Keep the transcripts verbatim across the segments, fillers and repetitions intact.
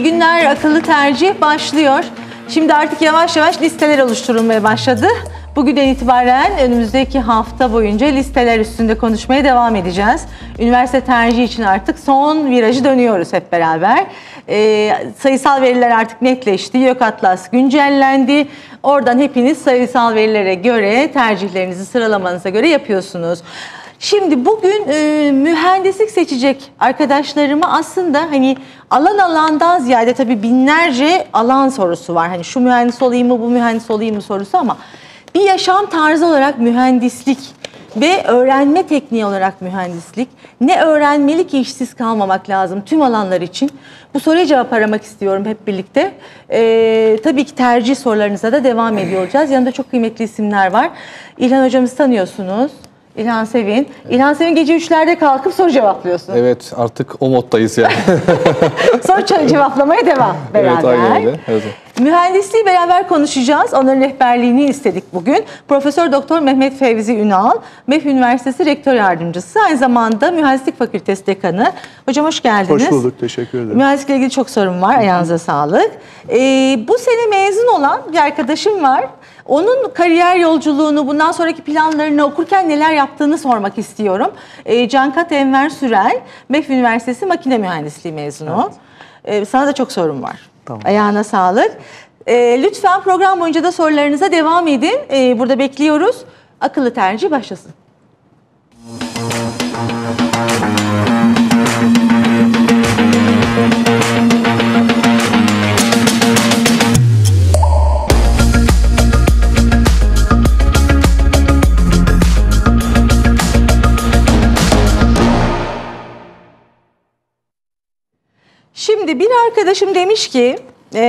günler, akıllı tercih başlıyor. Şimdi artık yavaş yavaş listeler oluşturulmaya başladı. Bugünden itibaren önümüzdeki hafta boyunca listeler üstünde konuşmaya devam edeceğiz. Üniversite tercihi için artık son virajı dönüyoruz hep beraber. Ee, sayısal veriler artık netleşti. YÖK Atlas güncellendi. Oradan hepiniz sayısal verilere göre tercihlerinizi sıralamanıza göre yapıyorsunuz. Şimdi bugün e, mühendislik seçecek arkadaşlarıma aslında hani alan alandan ziyade tabii binlerce alan sorusu var. Hani şu mühendis olayım mı, bu mühendis olayım mı sorusu ama bir yaşam tarzı olarak mühendislik ve öğrenme tekniği olarak mühendislik. Ne öğrenmeli ki işsiz kalmamak lazım tüm alanlar için? Bu soruya cevap aramak istiyorum hep birlikte. Ee, tabii ki tercih sorularınıza da devam ediyor olacağız. Yanında çok kıymetli isimler var. İlhan hocamızı tanıyorsunuz. İlhan Sevin. İlhan Sevin gece üçlerde kalkıp soru cevaplıyorsun. Evet, artık o moddayız yani. Soru cevaplamaya devam beraber. Evet, aynen öyle. Evet. Mühendisliği beraber konuşacağız. Onların rehberliğini istedik bugün. Profesör Doktor Mehmet Fevzi Ünal, MEF Üniversitesi Rektör Yardımcısı, aynı zamanda Mühendislik Fakültesi Dekanı. Hocam hoş geldiniz. Hoş bulduk, teşekkür ederim. Mühendislikle ilgili çok sorum var, ayağınıza sağlık. Ee, bu sene mezun olan bir arkadaşım var. Onun kariyer yolculuğunu, bundan sonraki planlarını okurken neler yaptığını sormak istiyorum. Ee, Cankat Enver Sürel, MEF Üniversitesi Makine Mühendisliği mezunu. Evet. Ee, sana da çok sorum var. Tamam. Ayağına sağlık. Ee, lütfen program boyunca da sorularınıza devam edin. Ee, burada bekliyoruz. Akıllı tercih başlasın. Şimdi bir arkadaşım demiş ki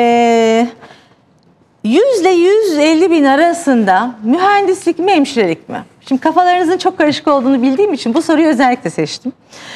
yüz ile yüz elli bin arasında mühendislik mi hemşirelik mi? Şimdi kafalarınızın çok karışık olduğunu bildiğim için bu soruyu özellikle seçtim.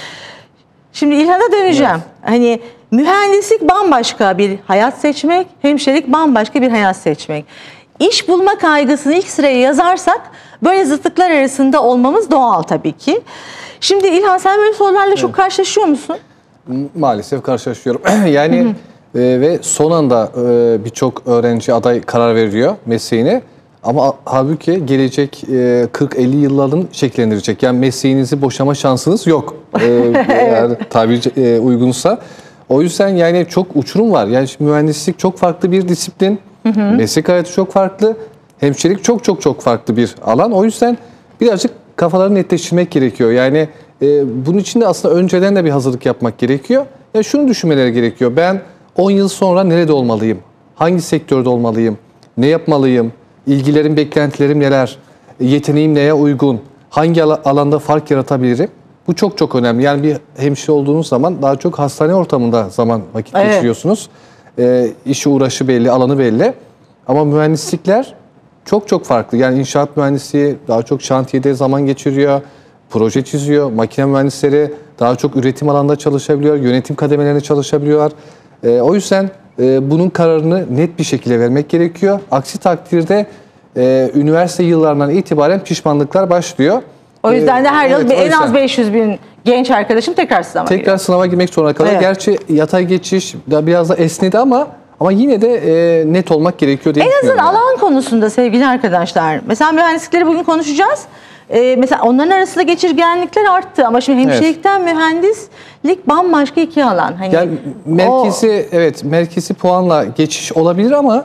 Şimdi İlhan'a döneceğim. Evet. Hani mühendislik bambaşka bir hayat seçmek, hemşirelik bambaşka bir hayat seçmek. İş bulma kaygısını ilk sıraya yazarsak böyle zıtlıklar arasında olmamız doğal tabii ki. Şimdi İlhan sen böyle sorularla evet. çok karşılaşıyor musun? Maalesef karşılaşıyorum. yani hı hı. E, ve son anda e, birçok öğrenci aday karar veriyor mesleğine. Ama halbuki gelecek e, kırk elli yılların şekillendirecek. Yani mesleğinizi boşama şansınız yok. E, eğer tabiri e, uygunsa. O yüzden yani çok uçurum var. Yani mühendislik çok farklı bir disiplin. Hı hı. Meslek hayatı çok farklı. Hemşirelik çok çok çok farklı bir alan. O yüzden birazcık kafaları netleştirmek gerekiyor. Yani e, bunun için de aslında önceden de bir hazırlık yapmak gerekiyor. Yani şunu düşünmeleri gerekiyor. Ben on yıl sonra nerede olmalıyım? Hangi sektörde olmalıyım? Ne yapmalıyım? İlgilerim, beklentilerim neler? Yeteneğim neye uygun? Hangi alanda fark yaratabilirim? Bu çok çok önemli. Yani bir hemşire olduğunuz zaman daha çok hastane ortamında zaman vakit evet. geçiriyorsunuz. E, işi uğraşı belli, alanı belli. Ama mühendislikler çok çok farklı. Yani inşaat mühendisliği daha çok şantiyede zaman geçiriyor. Proje çiziyor. Makine mühendisleri daha çok üretim alanında çalışabiliyor. Yönetim kademelerinde çalışabiliyorlar. E, o yüzden e, bunun kararını net bir şekilde vermek gerekiyor. Aksi takdirde e, üniversite yıllarından itibaren pişmanlıklar başlıyor. O yüzden de her yıl evet, en az beş yüz bin genç arkadaşım tekrar sınava tekrar giriyor. sınava girmek zorunda kalıyor. Evet. Gerçi yatay geçiş da biraz da esnedi ama ama yine de e, net olmak gerekiyor diye En azından yani. Alan konusunda sevgili arkadaşlar. Mesela mühendislikleri bugün konuşacağız. Ee, mesela onların arasında geçirgenlikler arttı ama şimdi hemşirelikten evet. mühendislik bambaşka iki alan. Hani yani merkezi o... evet merkezi puanla geçiş olabilir ama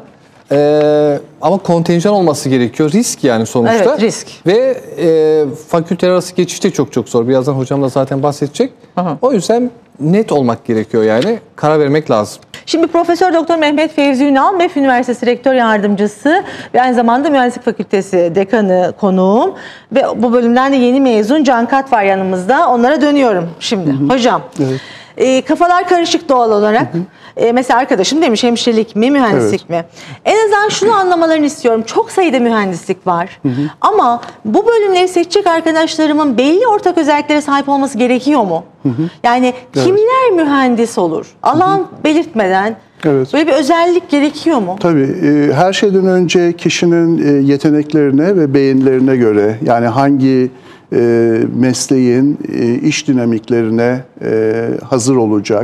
e, ama kontenjan olması gerekiyor. Risk yani sonuçta. Evet, risk. Ve e, fakülte arası geçiş de çok çok zor. Birazdan hocam da zaten bahsedecek. Aha. O yüzden net olmak gerekiyor yani. Karar vermek lazım. Şimdi Profesör Doktor Mehmet Fevzi Ünal, MEF Üniversitesi Rektör Yardımcısı ve aynı zamanda Mühendislik Fakültesi Dekanı konuğum. Ve bu bölümden de yeni mezun Cankat var yanımızda. Onlara dönüyorum şimdi. Hı hı. Hocam, evet. e, kafalar karışık doğal olarak. Hı hı. E, mesela arkadaşım demiş hemşirelik mi, mühendislik evet. mi? En azından şunu anlamalarını istiyorum. Çok sayıda mühendislik var. Hı hı. Ama bu bölümleri seçecek arkadaşlarımın belli ortak özelliklere sahip olması gerekiyor mu? Hı hı. Yani evet. kimler mühendis olur? Alan hı hı. belirtmeden evet. böyle bir özellik gerekiyor mu? Tabii. E, her şeyden önce kişinin e, yeteneklerine ve beyinlerine göre yani hangi e, mesleğin e, iş dinamiklerine e, hazır olacak,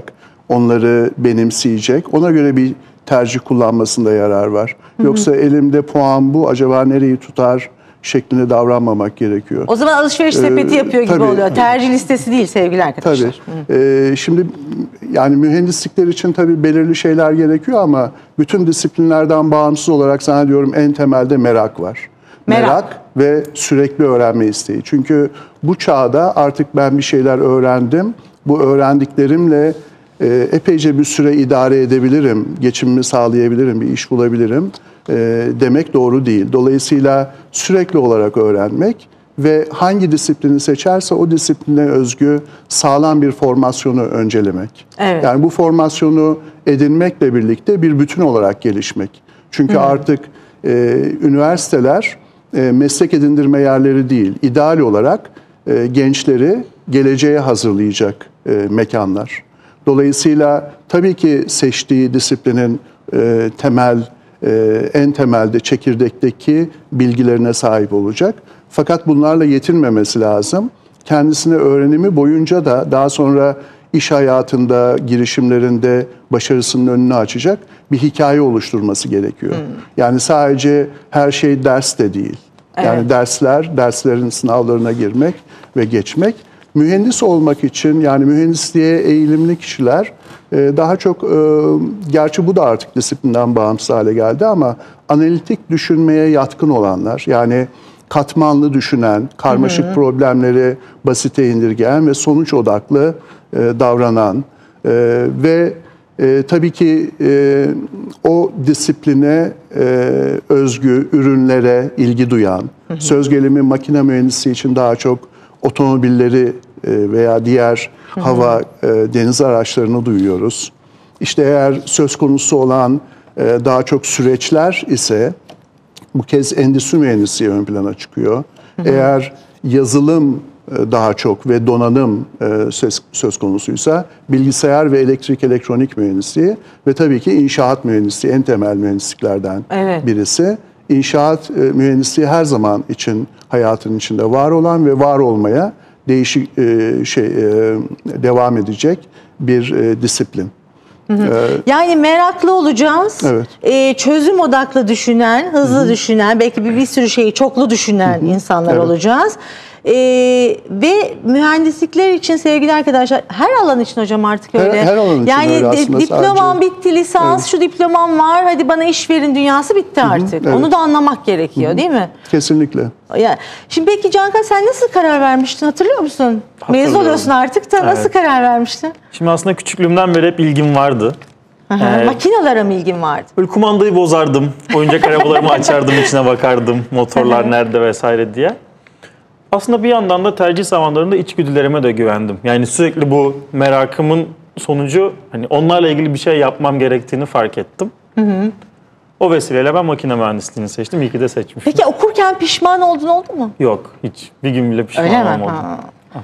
onları benimseyecek. Ona göre bir tercih kullanmasında yarar var. Hı hı. Yoksa elimde puan bu, acaba nereyi tutar şeklinde davranmamak gerekiyor. O zaman alışveriş sepeti ee, yapıyor gibi tabii, oluyor. Tercih listesi değil sevgili arkadaşlar. Tabii. Ee, şimdi yani mühendislikler için tabii belirli şeyler gerekiyor ama bütün disiplinlerden bağımsız olarak sana diyorum en temelde merak var. Merak. merak ve sürekli öğrenme isteği. Çünkü bu çağda artık ben bir şeyler öğrendim. Bu öğrendiklerimle e, epeyce bir süre idare edebilirim, geçimimi sağlayabilirim, bir iş bulabilirim e, demek doğru değil. Dolayısıyla sürekli olarak öğrenmek ve hangi disiplini seçerse o disipline özgü sağlam bir formasyonu öncelemek. Evet. Yani bu formasyonu edinmekle birlikte bir bütün olarak gelişmek. Çünkü Hı. artık e, üniversiteler e, meslek edindirme yerleri değil, ideal olarak e, gençleri geleceğe hazırlayacak e, mekanlar. Dolayısıyla tabii ki seçtiği disiplinin e, temel, e, en temelde çekirdekteki bilgilerine sahip olacak. Fakat bunlarla yetinmemesi lazım. Kendisine öğrenimi boyunca da daha sonra iş hayatında, girişimlerinde başarısının önünü açacak bir hikaye oluşturması gerekiyor. Hmm. Yani sadece her şey ders de değil. Evet. Yani dersler, derslerin sınavlarına girmek ve geçmek. Mühendis olmak için yani mühendisliğe eğilimli kişiler daha çok, gerçi bu da artık disiplinden bağımsız hale geldi ama analitik düşünmeye yatkın olanlar, yani katmanlı düşünen, karmaşık hı hı. problemleri basite indirgeyen ve sonuç odaklı davranan ve tabii ki o disipline özgü ürünlere ilgi duyan, hı hı. söz gelimi makine mühendisi için daha çok otomobilleri veya diğer hı hı. hava, deniz araçlarını duyuyoruz. İşte eğer söz konusu olan daha çok süreçler ise bu kez endüstri mühendisliği ön plana çıkıyor. Hı hı. Eğer yazılım daha çok ve donanım söz, söz konusuysa bilgisayar ve elektrik elektronik mühendisliği ve tabii ki inşaat mühendisliği en temel mühendisliklerden evet. birisi. İnşaat mühendisliği her zaman için hayatın içinde var olan ve var olmaya değişik şey devam edecek bir disiplin. Hı hı. Yani meraklı olacağız, evet. ee, çözüm odaklı düşünen, hızlı hı hı. düşünen, belki bir, bir sürü şeyi çoklu düşünen hı hı. insanlar evet. olacağız. Ee, ve mühendislikler için sevgili arkadaşlar, her alan için hocam artık öyle. Her, her alan için yani öyle aslında. Diplomam sadece... bitti, lisans, evet. şu diplomam var, hadi bana iş verin dünyası bitti hı hı. artık. Evet. Onu da anlamak gerekiyor hı hı. değil mi? Kesinlikle. Yani, şimdi peki Cankan, sen nasıl karar vermiştin, hatırlıyor musun? Mezun oluyorsun artık da evet. nasıl karar vermiştin? Şimdi aslında küçüklüğümden beri hep ilgim vardı. Ee, Makinalara mı ilgin vardı? Böyle kumandayı bozardım, oyuncak arabalarımı açardım, içine bakardım, motorlar nerede vesaire diye. Aslında bir yandan da tercih zamanlarında içgüdülerime de güvendim. Yani sürekli bu merakımın sonucu hani onlarla ilgili bir şey yapmam gerektiğini fark ettim. Hı hı. O vesileyle ben makine mühendisliğini seçtim. İyi ki de seçmişim. Peki okurken pişman oldun oldu mu? Yok, hiç. Bir gün bile pişman Öyle olmadım. Ha.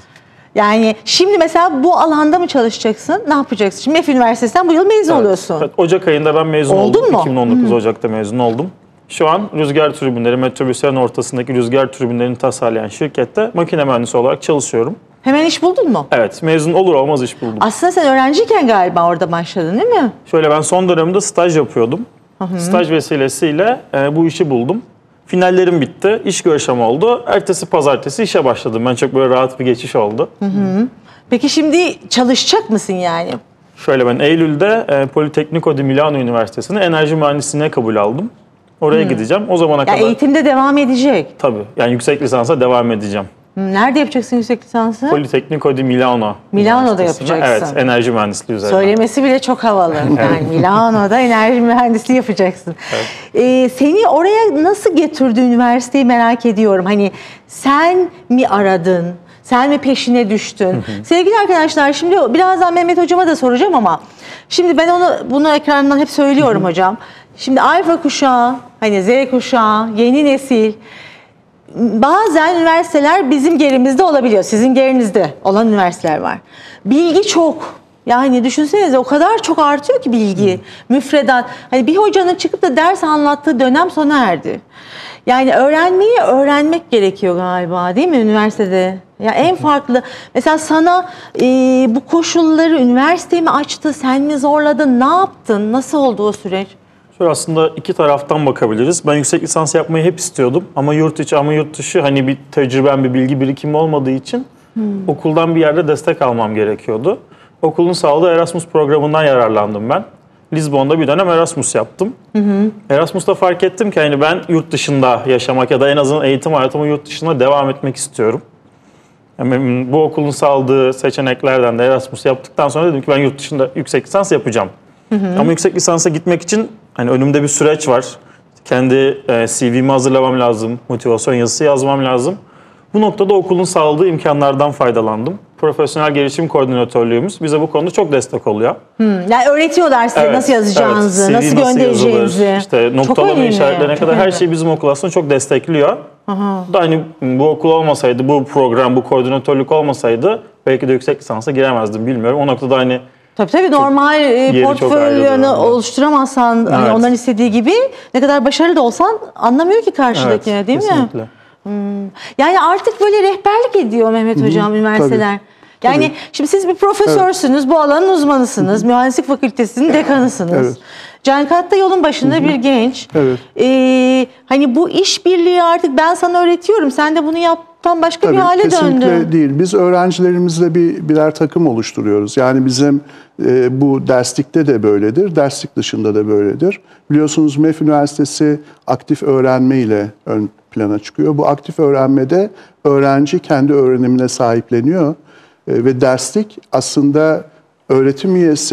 Yani şimdi mesela bu alanda mı çalışacaksın? Ne yapacaksın? Şimdi MEF Üniversitesi'nden bu yıl mezun evet. oluyorsun. Evet, Ocak ayında ben mezun Oldun oldum. mu? iki bin on dokuz Hı. Ocak'ta mezun oldum. Şu an rüzgar türbinleri, metrobüslerin ortasındaki rüzgar türbinlerini tasarlayan şirkette makine mühendisi olarak çalışıyorum. Hemen iş buldun mu? Evet, mezun olur olmaz iş buldum. Aslında sen öğrenciyken galiba orada başladın değil mi? Şöyle, ben son dönemde staj yapıyordum. Hı hı. Staj vesilesiyle e, bu işi buldum. Finallerim bitti, iş görüşmem oldu. Ertesi pazartesi işe başladım. Ben çok böyle rahat bir geçiş oldu. Hı hı. Peki şimdi çalışacak mısın yani? Şöyle, ben Eylül'de e, Politecnico di Milano Üniversitesi'ne enerji mühendisliğine kabul aldım. Oraya hmm. gideceğim. O zamana ya kadar... Eğitimde devam edecek. Tabii. Yani yüksek lisansa devam edeceğim. Nerede yapacaksın yüksek lisansı? Politecnico di Milano. Milano'da yapacaksın. Evet, enerji mühendisliği üzerine. Söylemesi bile çok havalı. Yani Milano'da enerji mühendisliği yapacaksın. Evet. Ee, seni oraya nasıl getirdi üniversiteyi merak ediyorum. Hani sen mi aradın? Sen mi peşine düştün? Hı hı. Sevgili arkadaşlar, şimdi birazdan Mehmet hocama da soracağım ama şimdi ben onu bunu ekrandan hep söylüyorum hı hı. hocam. Şimdi alfa kuşağı, hani Z kuşağı, yeni nesil, bazen üniversiteler bizim gerimizde olabiliyor. Sizin gerinizde olan üniversiteler var. Bilgi çok. Yani düşünsenize o kadar çok artıyor ki bilgi, müfredat. Hani bir hocanın çıkıp da ders anlattığı dönem sona erdi. Yani öğrenmeyi öğrenmek gerekiyor galiba, değil mi üniversitede? Ya en farklı. Mesela sana e, bu koşulları üniversite mi açtı, sen mi zorladın, ne yaptın, nasıl oldu o süreç? Şöyle aslında iki taraftan bakabiliriz. Ben yüksek lisans yapmayı hep istiyordum ama yurt içi ama yurt dışı hani bir tecrübem, bir bilgi birikimi olmadığı için hmm. okuldan bir yerde destek almam gerekiyordu. Okulun sağladığı Erasmus programından yararlandım ben. Lizbon'da bir dönem Erasmus yaptım. Hı hı. Erasmus'ta fark ettim ki hani ben yurt dışında yaşamak ya da en azından eğitim hayatımı yurt dışında devam etmek istiyorum. Yani bu okulun sağladığı seçeneklerden de Erasmus yaptıktan sonra dedim ki ben yurt dışında yüksek lisans yapacağım. Hı hı. Ama yüksek lisansa gitmek için hani önümde bir süreç var. Kendi e, C V'mi hazırlamam lazım, motivasyon yazısı yazmam lazım. Bu noktada okulun sağladığı imkanlardan faydalandım. Profesyonel gelişim koordinatörlüğümüz bize bu konuda çok destek oluyor. Hmm, yani öğretiyorlar size evet, nasıl yazacağınızı, evet, nasıl göndereceğinizi. Nasıl işte noktalama işaretlerine kadar her şeyi bizim okul aslında çok destekliyor. Aha. Da hani bu okul olmasaydı, bu program, bu koordinatörlük olmasaydı belki de yüksek lisansa giremezdim, bilmiyorum. O noktada hani Tabii tabii normal e, portföyünü oluşturamazsan, evet. hani onların istediği gibi ne kadar başarılı da olsan anlamıyor ki karşıdakine, evet, değil kesinlikle. mi? Hmm. Yani artık böyle rehberlik ediyor Mehmet Hocam, Hı, üniversiteler. Tabii. Yani tabii. Şimdi siz bir profesörsünüz, evet. bu alanın uzmanısınız, Hı. mühendislik fakültesinin dekanısınız. Evet. Cankat'ta yolun başında Hı-hı. bir genç. Evet. Ee, hani bu işbirliği artık ben sana öğretiyorum, sen de bunu yaptan başka Tabii, bir hale döndü. Kesinlikle değil. Biz öğrencilerimizle bir birer takım oluşturuyoruz. Yani bizim e, bu derslikte de böyledir, derslik dışında da böyledir. Biliyorsunuz M E F Üniversitesi aktif öğrenme ile ön plana çıkıyor. Bu aktif öğrenmede öğrenci kendi öğrenimine sahipleniyor e, ve derslik aslında öğretim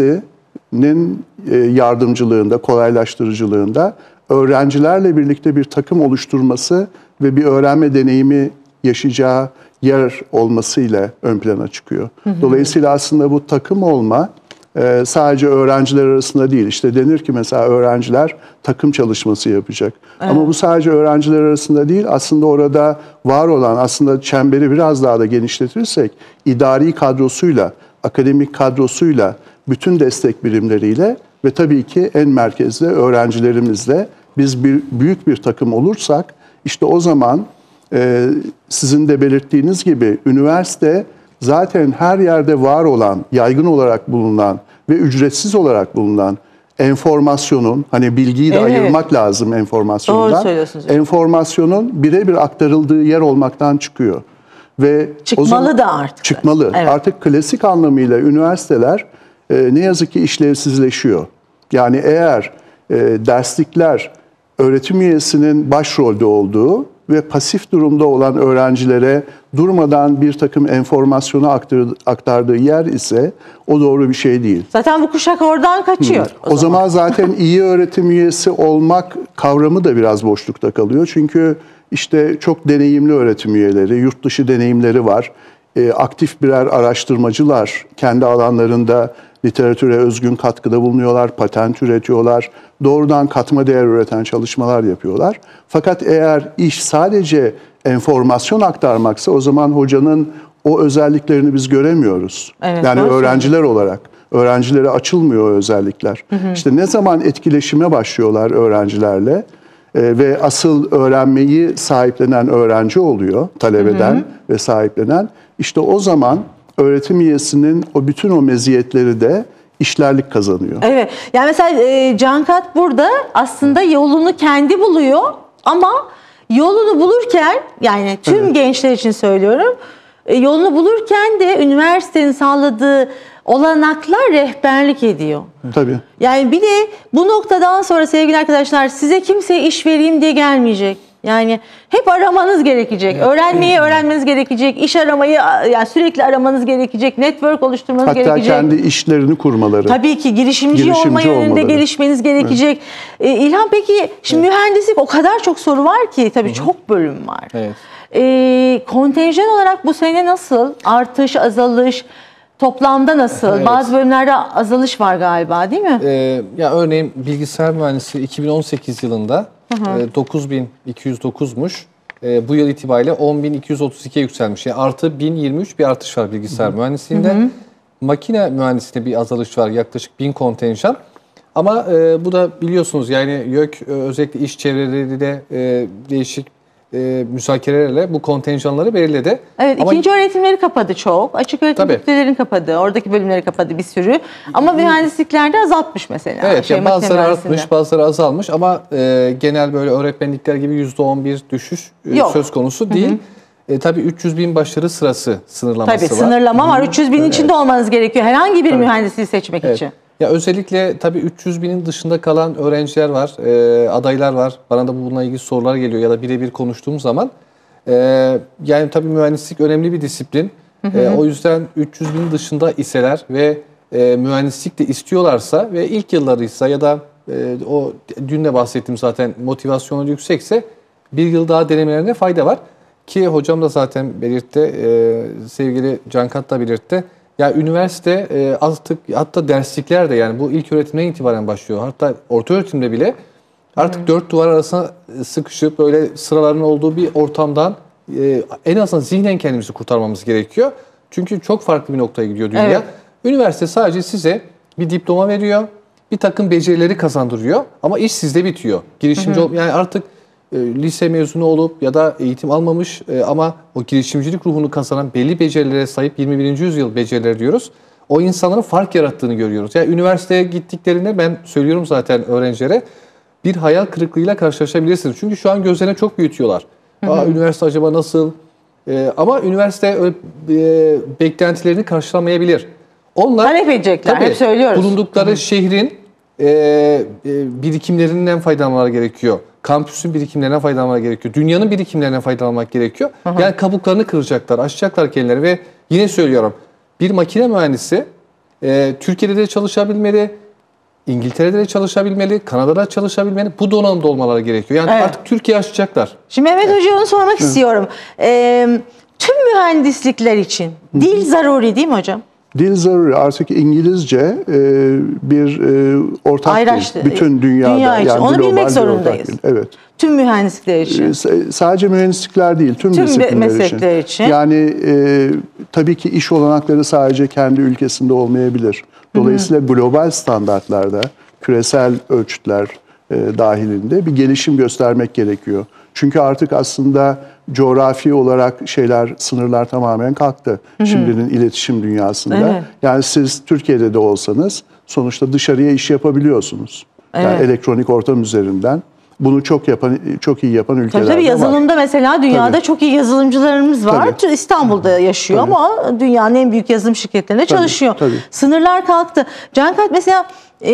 üyesinin e, yardımcılığında, kolaylaştırıcılığında öğrencilerle birlikte bir takım oluşturması ve bir öğrenme deneyimi yaşayacağı yer olmasıyla ön plana çıkıyor. Hı hı. Dolayısıyla aslında bu takım olma e, sadece öğrenciler arasında değil. İşte denir ki mesela öğrenciler takım çalışması yapacak. Evet. Ama bu sadece öğrenciler arasında değil, aslında orada var olan, aslında çemberi biraz daha da genişletirsek, idari kadrosuyla, akademik kadrosuyla, bütün destek birimleriyle ve tabii ki en merkezde öğrencilerimizle biz bir büyük bir takım olursak, işte o zaman e, sizin de belirttiğiniz gibi üniversite zaten her yerde var olan, yaygın olarak bulunan ve ücretsiz olarak bulunan enformasyonun, hani bilgiyi de evet. ayırmak lazım enformasyondan. Doğru söylüyorsunuz. Enformasyonun birebir aktarıldığı yer olmaktan çıkıyor. Ve çıkmalı o zaman, da artık. Çıkmalı. Evet. Artık klasik anlamıyla üniversiteler e, ne yazık ki işlevsizleşiyor. Yani eğer e, derslikler öğretim üyesinin başrolde olduğu ve pasif durumda olan öğrencilere durmadan bir takım enformasyonu aktardığı yer ise o doğru bir şey değil. Zaten bu kuşak oradan kaçıyor. O, o zaman. zaman zaten iyi öğretim üyesi olmak kavramı da biraz boşlukta kalıyor. Çünkü işte çok deneyimli öğretim üyeleri, yurt dışı deneyimleri var. E, aktif birer araştırmacılar, kendi alanlarında literatüre özgün katkıda bulunuyorlar, patent üretiyorlar, doğrudan katma değer üreten çalışmalar yapıyorlar. Fakat eğer iş sadece enformasyon aktarmaksa o zaman hocanın o özelliklerini biz göremiyoruz. Evet, yani öğrenciler şey. olarak. Öğrencilere açılmıyor o özellikler. Hı hı. İşte ne zaman etkileşime başlıyorlar öğrencilerle e, ve asıl öğrenmeyi sahiplenen öğrenci oluyor, talep eden hı hı. ve sahiplenen. İşte o zaman öğretim üyesinin o bütün o meziyetleri de işlerlik kazanıyor. Evet. Yani mesela e, Cankat burada aslında yolunu kendi buluyor ama yolunu bulurken, yani tüm evet. gençler için söylüyorum, e, yolunu bulurken de üniversitenin sağladığı olanaklar rehberlik ediyor. Tabii. Yani bir de bu noktadan sonra sevgili arkadaşlar size kimseye iş vereyim diye gelmeyecek. Yani hep aramanız gerekecek. Evet. Öğrenmeyi öğrenmeniz gerekecek. İş aramayı yani sürekli aramanız gerekecek. Network oluşturmanız Hatta gerekecek. Hatta kendi işlerini kurmaları. Tabii ki girişimci, girişimci olma yönünde olmaları. gelişmeniz gerekecek. Evet. Ee, İlhan peki şimdi evet. mühendislik o kadar çok soru var ki tabii Hı-hı. çok bölüm var. Evet. Ee, kontenjan olarak bu sene nasıl? Artış, azalış, toplamda nasıl? Evet. Bazı bölümlerde azalış var galiba değil mi? Ee, ya örneğin bilgisayar mühendisliği iki bin on sekiz yılında e, dokuz bin iki yüz dokuzmuş. E, bu yıl itibariyle on bin iki yüz otuz ikiye yükselmiş. Yani artı bin yirmi üç bir artış var bilgisayar Hı-hı. mühendisliğinde. Hı-hı. makine mühendisliğinde bir azalış var. Yaklaşık bin kontenjan. Ama e, bu da biliyorsunuz yani YÖK e, özellikle iş çevreleriyle e, değişik e, müzakerelerle bu kontenjanları belirledi. Evet, Ama ikinci öğretimleri kapadı çok. Açık öğretim Tabii. fakültelerini kapadı. Oradaki bölümleri kapadı bir sürü. Ama mühendisliklerde azaltmış mesela. evet, Şey, yani makine bazıları mühendisliğinde. artmış, bazıları azalmış ama e, genel böyle öğretmenlikler gibi yüzde on bir düşüş e, Yok. söz konusu değil. E, tabii üç yüz bin başarı sırası sınırlaması Tabii var. sınırlama var. üç yüz bin içinde olmanız gerekiyor herhangi bir mühendisliği seçmek Evet. için. Ya özellikle tabii üç yüz binin dışında kalan öğrenciler var, e, adaylar var. Bana da bununla ilgili sorular geliyor ya da birebir konuştuğum zaman. E, yani tabii mühendislik önemli bir disiplin. Hı hı. E, o yüzden üç yüz binin dışında iseler ve e, mühendislik de istiyorlarsa ve ilk yıllarıysa ya da e, o dün de bahsettim zaten motivasyonu yüksekse bir yıl daha denemelerine fayda var. Ki hocam da zaten belirtti, e, sevgili Cankat da belirtti. Ya üniversite e, artık hatta derslikler de yani bu ilk öğretimden itibaren başlıyor. Hatta orta öğretimde bile artık hmm. dört duvar arasına sıkışıp böyle sıraların olduğu bir ortamdan e, en azından zihnen kendimizi kurtarmamız gerekiyor. Çünkü çok farklı bir noktaya gidiyor dünya. Evet. Üniversite sadece size bir diploma veriyor, bir takım becerileri kazandırıyor ama iş sizde bitiyor. Girişimci hmm. yani artık e, lise mezunu olup ya da eğitim almamış e, ama o girişimcilik ruhunu kazanan belli becerilere sahip yirmi birinci yüzyıl becerileri diyoruz. O insanların fark yarattığını görüyoruz. Yani üniversiteye gittiklerinde ben söylüyorum zaten öğrencilere bir hayal kırıklığıyla karşılaşabilirsiniz. Çünkü şu an gözlerine çok büyütüyorlar. Hı hı. Aa, üniversite acaba nasıl? E, ama üniversite öyle, e, beklentilerini karşılamayabilir. Onlar talep edecekler. Tabii, hep söylüyoruz. Bulundukları hı. şehrin e, e, birikimlerinden faydalanmaları gerekiyor. Kampüsün birikimlerinden faydalanmak gerekiyor. Dünyanın birikimlerinden faydalanmak gerekiyor. Aha. Yani kabuklarını kıracaklar, aşacaklar kendileri ve yine söylüyorum bir makine mühendisi e, Türkiye'de de çalışabilmeli, İngiltere'de de çalışabilmeli, Kanada'da çalışabilmeli. Bu donanımda olmaları gerekiyor. Yani evet. artık Türkiye aşacaklar. Şimdi Mehmet evet. Hoca'ya onu sormak Hı. istiyorum. E, tüm mühendislikler için Hı. dil zaruri değil mi hocam? Dil zaruri. Artık İngilizce e, bir e, ortak Ayraç, dil. Bütün dünyada. Dünya için. Yani onu bilmek zorundayız. Evet. Tüm mühendislikler için. E, sadece mühendislikler değil, tüm, tüm disiplinler meslekler için. için. Yani e, tabii ki iş olanakları sadece kendi ülkesinde olmayabilir. Dolayısıyla Hı-hı. global standartlarda, küresel ölçütler e, dahilinde bir gelişim göstermek gerekiyor. Çünkü artık aslında coğrafi olarak şeyler, sınırlar tamamen kalktı. Hı-hı. Şimdinin iletişim dünyasında. Evet. Yani siz Türkiye'de de olsanız sonuçta dışarıya iş yapabiliyorsunuz. Evet. Yani elektronik ortam üzerinden. Bunu çok yapan, çok iyi yapan ülkeler var. Tabii yazılımda var. Mesela dünyada tabii. çok iyi yazılımcılarımız var. Tabii. İstanbul'da yaşıyor tabii. ama dünyanın en büyük yazılım şirketlerinde tabii. çalışıyor. Tabii. Sınırlar kalktı. Cankat mesela e,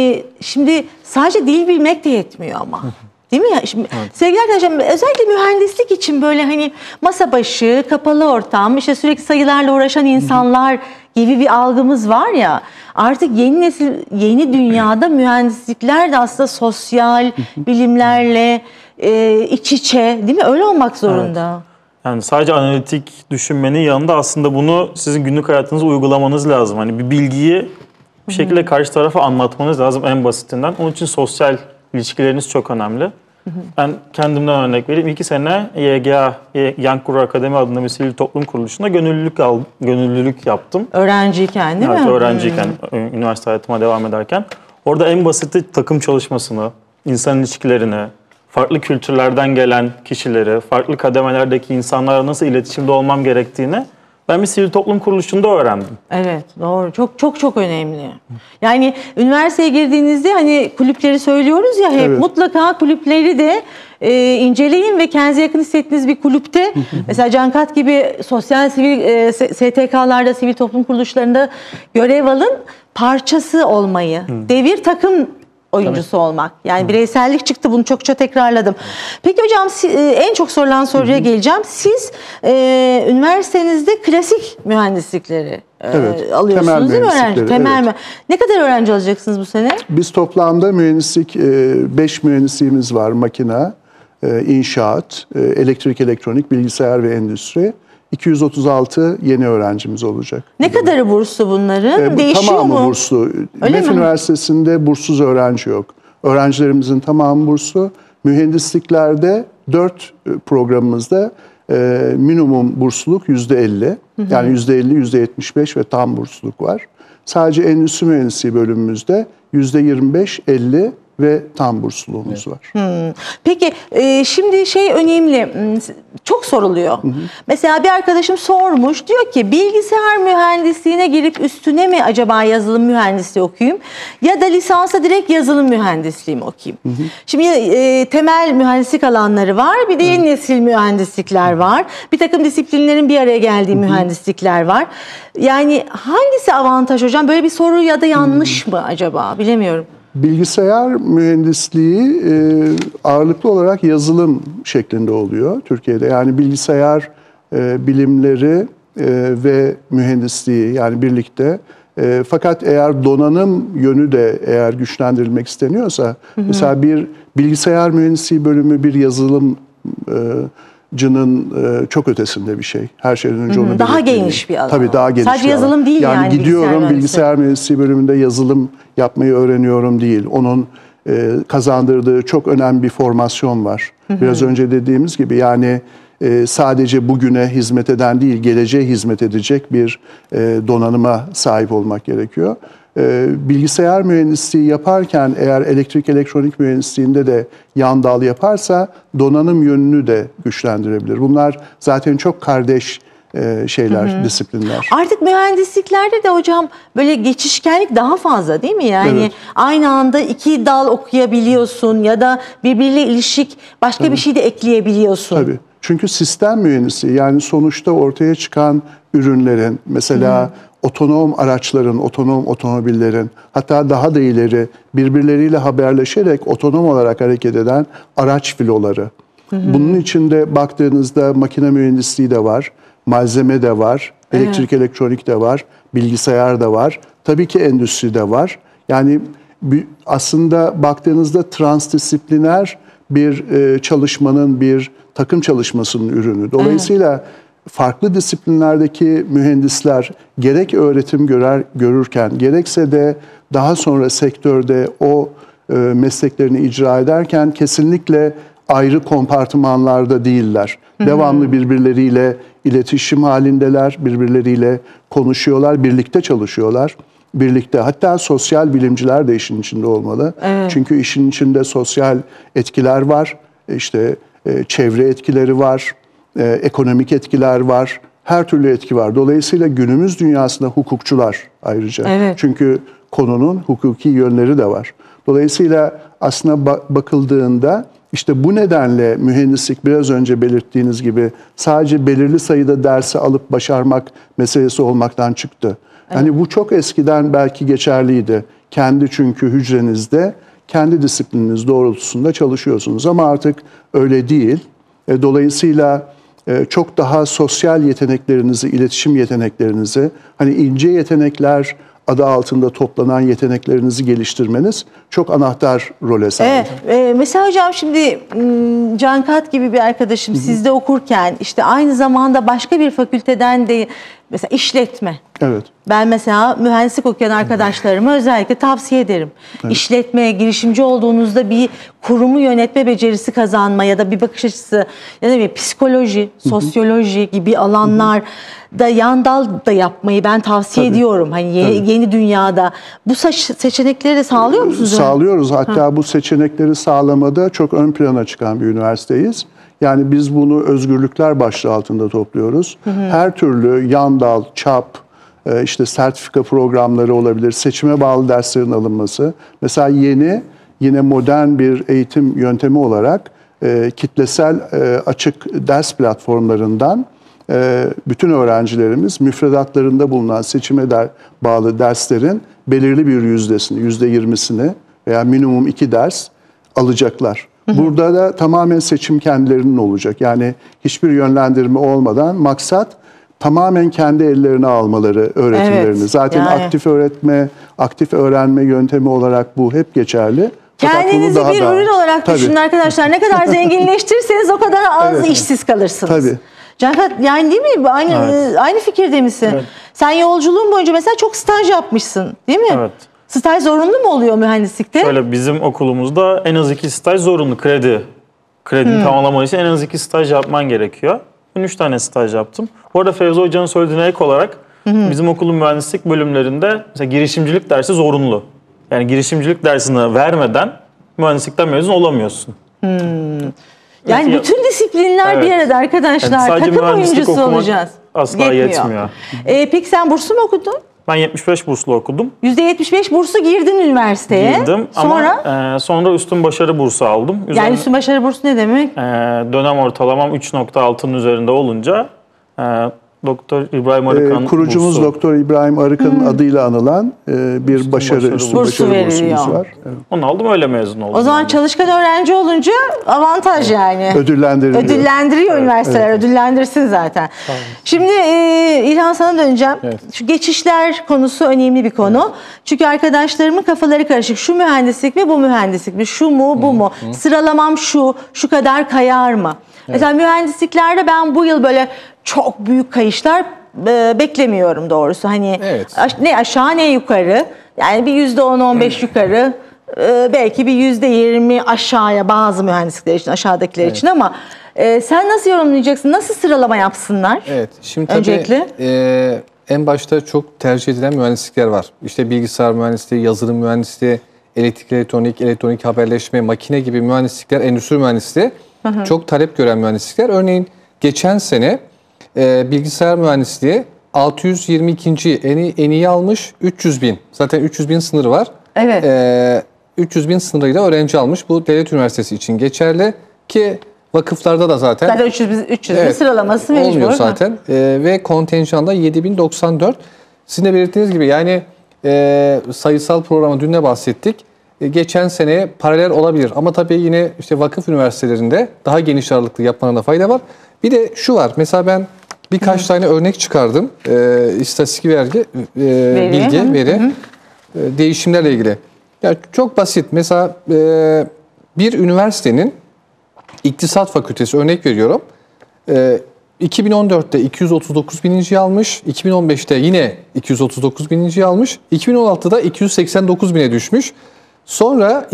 şimdi sadece dil bilmek de yetmiyor ama. Değil mi? Şimdi, evet. Sevgili arkadaşlarım özellikle mühendislik için böyle hani masa başı, kapalı ortam, işte sürekli sayılarla uğraşan insanlar gibi bir algımız var ya. Artık yeni nesil, yeni dünyada mühendislikler de aslında sosyal bilimlerle e, iç içe değil mi? Öyle olmak zorunda. Evet. Yani sadece analitik düşünmenin yanında aslında bunu sizin günlük hayatınızda uygulamanız lazım. Hani bir bilgiyi bir şekilde karşı tarafa anlatmanız lazım en basitinden. Onun için sosyal ilişkileriniz çok önemli. Hı hı. Ben kendimden örnek vereyim. İki sene Y G A, Young Guru Akademi adında bir sivil toplum kuruluşunda gönüllülük al, gönüllülük yaptım. Öğrenciyken değil evet, mi? öğrenciyken, hmm. üniversite hayatıma devam ederken. Orada en basiti takım çalışmasını, insan ilişkilerini, farklı kültürlerden gelen kişileri, farklı kademelerdeki insanlarla nasıl iletişimde olmam gerektiğini ben bir sivil toplum kuruluşunda öğrendim. Evet, doğru. Çok çok çok önemli. Yani üniversiteye girdiğinizde hani kulüpleri söylüyoruz ya hep evet. mutlaka kulüpleri de e, inceleyin ve kendinize yakın hissettiğiniz bir kulüpte mesela Cankat gibi sosyal sivil e, S T K'larda, sivil toplum kuruluşlarında görev alın, parçası olmayı, Hı. devir takım oyuncusu Tabii. olmak. Yani Hı. bireysellik çıktı. Bunu çokça tekrarladım. Peki hocam en çok sorulan soruya Hı. geleceğim. Siz e, üniversitenizde klasik mühendislikleri evet. e, alıyorsunuz Temel değil mi öğrenci? Temel evet. mi? Ne kadar öğrenci alacaksınız bu sene? Biz toplamda mühendislik beş mühendisliğimiz var. Makina, inşaat, elektrik, elektronik, bilgisayar ve endüstri. iki yüz otuz altı yeni öğrencimiz olacak. Ne kadarı burslu bunların? E, bu, Değişiyor tamamı mu? Tamamı burslu. Öyle MEF mi? Üniversitesi'nde burssuz öğrenci yok. Öğrencilerimizin tamamı burslu. Mühendisliklerde dört programımızda e, minimum bursluluk yüzde elli. Yani yüzde elli, yüzde yetmiş beş ve tam bursluluk var. Sadece endüstri mühendisliği bölümümüzde yüzde yirmi beş, elli ve tam bursluluğumuz var. Hmm. Peki e, şimdi şey önemli, hmm, çok soruluyor. Hı hı. Mesela bir arkadaşım sormuş, diyor ki bilgisayar mühendisliğine girip üstüne mi acaba yazılım mühendisliği okuyayım ya da lisansa direkt yazılım mühendisliği mi okuyayım? Hı hı. Şimdi e, temel mühendislik alanları var, bir de yeni nesil mühendislikler var. Bir takım disiplinlerin bir araya geldiği hı hı. mühendislikler var. Yani hangisi avantaj hocam? Böyle bir soru ya da yanlış hı. mı acaba? Bilemiyorum. Bilgisayar mühendisliği e, ağırlıklı olarak yazılım şeklinde oluyor Türkiye'de. Yani bilgisayar e, bilimleri e, ve mühendisliği yani birlikte. E, fakat eğer donanım yönü de eğer güçlendirilmek isteniyorsa, hı hı. mesela bir bilgisayar mühendisliği bölümü bir yazılım e, cının e, çok ötesinde bir şey. Her şeyden önce onu daha geniş bir alan. Tabii daha geniş Sadece bir yazılım alan. değil yani. Yani gidiyorum bilgisayar, bilgisayar mühendisliği bölümünde yazılım yapmayı öğreniyorum değil. Onun e, kazandırdığı çok önemli bir formasyon var. Hı hı. Biraz önce dediğimiz gibi yani e, sadece bugüne hizmet eden değil, geleceğe hizmet edecek bir e, donanıma sahip olmak gerekiyor. E, bilgisayar mühendisliği yaparken eğer elektrik elektronik mühendisliğinde de yan dal yaparsa donanım yönünü de güçlendirebilir. Bunlar zaten çok kardeş e, şeyler, hı hı. disiplinler. Artık mühendisliklerde de hocam böyle geçişkenlik daha fazla değil mi? Yani evet. aynı anda iki dal okuyabiliyorsun ya da birbiriyle ilişik başka Tabii. bir şey de ekleyebiliyorsun. Tabii. Çünkü sistem mühendisliği yani sonuçta ortaya çıkan ürünlerin mesela hı. otonom araçların, otonom otomobillerin hatta daha da ileri birbirleriyle haberleşerek otonom olarak hareket eden araç filoları. Hı hı. Bunun içinde baktığınızda makine mühendisliği de var, malzeme de var, elektrik evet. elektronik de var, bilgisayar da var, tabii ki endüstri de var. Yani aslında baktığınızda transdisipliner bir çalışmanın, bir takım çalışmasının ürünü. Dolayısıyla evet. farklı disiplinlerdeki mühendisler gerek öğretim görer, görürken gerekse de daha sonra sektörde o e, mesleklerini icra ederken kesinlikle ayrı kompartımanlarda değiller. Hı hı. Devamlı birbirleriyle iletişim halindeler, birbirleriyle konuşuyorlar, birlikte çalışıyorlar. Birlikte hatta sosyal bilimciler de işin içinde olmalı. Evet. Çünkü işin içinde sosyal etkiler var, işte e, çevre etkileri var, e, ekonomik etkiler var, her türlü etki var. Dolayısıyla günümüz dünyasında hukukçular ayrıca. Evet. Çünkü konunun hukuki yönleri de var. Dolayısıyla aslında ba- bakıldığında işte bu nedenle mühendislik biraz önce belirttiğiniz gibi sadece belirli sayıda dersi alıp başarmak meselesi olmaktan çıktı. Evet. Hani bu çok eskiden belki geçerliydi. Kendi çünkü hücrenizde, kendi disiplininiz doğrultusunda çalışıyorsunuz ama artık öyle değil. E, dolayısıyla e, çok daha sosyal yeteneklerinizi, iletişim yeteneklerinizi, hani ince yetenekler adı altında toplanan yeteneklerinizi geliştirmeniz çok anahtar role sahip. Evet, e, mesela hocam şimdi Can Kat gibi bir arkadaşım, hı hı. sizde okurken işte aynı zamanda başka bir fakülteden de mesela işletme. Evet. Ben mesela mühendislik okuyan arkadaşlarıma özellikle tavsiye ederim. Evet. İşletmeye, girişimci olduğunuzda bir kurumu yönetme becerisi kazanma ya da bir bakış açısı ya da bir psikoloji, sosyoloji hı hı. gibi alanlar hı hı. da yan dal da yapmayı ben tavsiye Tabii. ediyorum. Hani yeni, yeni dünyada bu seçenekleri de sağlıyor musunuz? Sağlıyoruz. Hatta ha. bu seçenekleri sağlamada çok ön plana çıkan bir üniversiteyiz. Yani biz bunu özgürlükler başlığı altında topluyoruz. Hı hı. Her türlü yan dal, çap, işte sertifika programları olabilir, seçime bağlı derslerin alınması. Mesela yeni, yine modern bir eğitim yöntemi olarak e, kitlesel e, açık ders platformlarından e, bütün öğrencilerimiz müfredatlarında bulunan seçime der, bağlı derslerin belirli bir yüzdesini, yüzde yirmisini veya minimum iki ders alacaklar. Hı hı. Burada da tamamen seçim kendilerinin olacak. Yani hiçbir yönlendirme olmadan maksat tamamen kendi ellerine almaları öğretimlerini. Evet, Zaten yani. aktif öğretme, aktif öğrenme yöntemi olarak bu hep geçerli. Kendinizi bir da, ürün olarak tabii. düşünün arkadaşlar. Ne kadar zenginleştirirseniz o kadar az evet. işsiz kalırsınız. Tabii. Cankat, yani değil mi? Aynı evet. aynı fikirde misin? Evet. Sen yolculuğun boyunca mesela çok staj yapmışsın, değil mi? Evet. Staj zorunlu mu oluyor mühendislikte? Şöyle bizim okulumuzda en az iki staj zorunlu. Kredi. Kredini hmm. tamamlaman için en az iki staj yapman gerekiyor. Ben üç tane staj yaptım. Bu arada Fevzi Hoca'nın söylediğine ek olarak hı hı. bizim okulun mühendislik bölümlerinde mesela girişimcilik dersi zorunlu. Yani girişimcilik dersini vermeden mühendislikten mezun olamıyorsun. Hmm. Yani evet, bütün disiplinler evet. bir arada arkadaşlar. Yani takım oyuncusu olacağız. Asla yetmiyor. yetmiyor. Ee, peki sen burslu mu okudun? Ben yetmiş beş burslu okudum. yüzde yetmiş beş burslu girdin üniversiteye. Girdim sonra? ama e, sonra üstün başarı bursu aldım. Üzerine, yani üstün başarı bursu ne demek? E, dönem ortalamam üç nokta altının üzerinde olunca e, Doktor İbrahim Arıkan e, kurucumuz bursu. Doktor İbrahim Arıkan'ın hmm. adıyla anılan e, bir üstün başarı, başarı üstün bursu başarı bursumuz var. Evet. Onu aldım, öyle mezun oldum. O zaman yani. çalışkan öğrenci olunca avantaj yani. Ödüllendiriyor. Ödüllendiriyor evet. üniversiteler, evet. ödüllendirsin zaten. Tamam. Şimdi e, İlhan sana döneceğim. Evet. Şu geçişler konusu önemli bir konu. Evet. Çünkü arkadaşlarımın kafaları karışık. Şu mühendislik mi, bu mühendislik mi? Şu mu, bu hmm. mu? Hmm. Sıralamam şu, şu kadar kayar mı? Evet. Mesela mühendisliklerde ben bu yıl böyle çok büyük kayışlar e, beklemiyorum doğrusu. Hani evet. aş, ne aşağı ne yukarı. Yani bir yüzde on on beş yukarı, e, belki bir yüzde yirmi aşağıya bazı mühendislikler için, aşağıdakiler evet. için ama e, sen nasıl yorumlayacaksın? Nasıl sıralama yapsınlar? Evet. Şimdi tabii öncelikle e, en başta çok tercih edilen mühendislikler var. İşte bilgisayar mühendisliği, yazılım mühendisliği, elektrik, elektronik, elektronik haberleşme, makine gibi mühendislikler, endüstri mühendisliği hı hı. çok talep gören mühendislikler. Örneğin geçen sene e, bilgisayar mühendisliği altı yüz yirmi ikinci en iyi, en iyi almış, üç yüz bin. Zaten üç yüz bin sınırı var. Evet. E, üç yüz bin sınırıyla öğrenci almış. Bu devlet üniversitesi için geçerli ki vakıflarda da zaten. Zaten üç yüz bin, üç yüz bin evet, sıralaması mecbur. Olmuyor zaten. E, ve kontenjanda yedi bin doksan dört. Sizin de belirttiğiniz gibi yani e, sayısal programı dün de bahsettik. E, geçen seneye paralel olabilir. Ama tabii yine işte vakıf üniversitelerinde daha geniş aralıklı yapmalarında fayda var. Bir de şu var. Mesela ben birkaç hı. tane örnek çıkardım. E, istatistik vergi, e, veri. bilgi, hı. veri, hı. E, değişimlerle ilgili. Yani çok basit. Mesela e, bir üniversitenin İktisat Fakültesi örnek veriyorum. E, iki bin on dörtte iki yüz otuz dokuz bininciyi almış. iki bin on beşte yine iki yüz otuz dokuz bininciyi almış. iki bin on altıda iki yüz seksen dokuz bine düşmüş. Sonra